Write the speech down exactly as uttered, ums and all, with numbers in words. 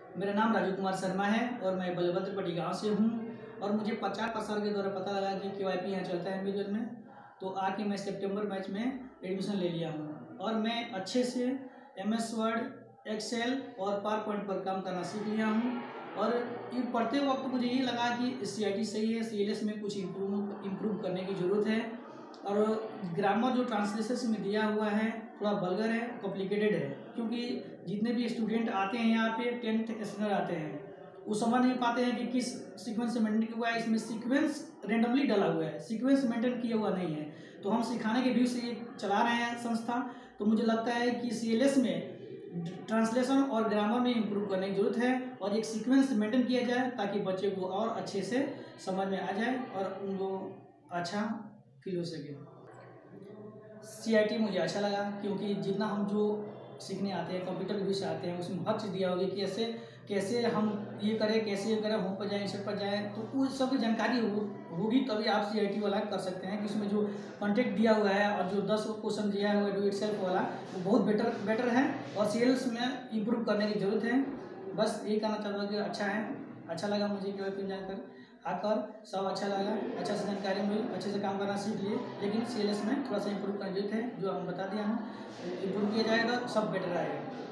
मेरा नाम राजू कुमार शर्मा है और मैं बलभद्रपट्टी गांव से हूं। और मुझे प्रचार प्रसार के द्वारा पता लगा कि के वाई पी यहाँ चलता है म्यूजिक में, तो आके मैं सितंबर बैच में एडमिशन ले लिया हूँ। और मैं अच्छे से एम एस वर्ड, एक्सेल और पावर पॉइंट पर काम करना सीख लिया हूँ। और ये पढ़ते वक्त मुझे ये लगा कि सी आई टी सही है, सी एल एस में कुछ इम्प्रूव इम्प्रूव करने की ज़रूरत है। और ग्रामर जो ट्रांसलेशन में दिया हुआ है थोड़ा वल्गर है, कॉम्प्लिकेटेड है, क्योंकि जितने भी स्टूडेंट आते हैं यहाँ पे टेंथ स्टैंडर्ड आते हैं वो समझ नहीं पाते हैं कि किस सीक्वेंस से मेंटेन किया हुआ है। इसमें सीक्वेंस रेंडमली डाला हुआ है, सीक्वेंस मेंटेन किया हुआ नहीं है। तो हम सिखाने के व्यू से ये चला रहे हैं संस्था। तो मुझे लगता है कि सी एल एस में ट्रांसलेशन और ग्रामर में इम्प्रूव करने की जरूरत है और एक सीक्वेंस मेंटेन किया जाए ताकि बच्चे को और अच्छे से समझ में आ जाए और उनको अच्छा फील हो सके। सी आई टी मुझे अच्छा लगा क्योंकि जितना हम जो सीखने आते हैं कंप्यूटर के व्यू से आते हैं उसमें हर चीज़ दिया होगी कि कैसे कैसे हम ये करें, कैसे ये करें, होम पर जाएँ, इंसर्ट पर जाएँ, तो उस सब की जानकारी हो, होगी तभी आप सी आई टी वाला कर सकते हैं। कि उसमें जो कॉन्टेक्ट दिया हुआ है और जो दस क्वेश्चन दिया हुआ है डू इट सेल्फ वाला, वो बहुत बेटर बेटर है और सी एल एस में इम्प्रूव करने की ज़रूरत है। बस यही कहना चाहता हूँ कि अच्छा है, अच्छा लगा मुझे के वाई पी जानकर आकर, सब अच्छा लगा, अच्छा से जानकारी मिली, अच्छे से काम करना सीख लिए। लेकिन सी एल एस में थोड़ा सा इम्प्रूव करने की जरूरत है, जो हम बता दिया हूँ। इम्प्रूव किया जाएगा सब बेटर आएगा।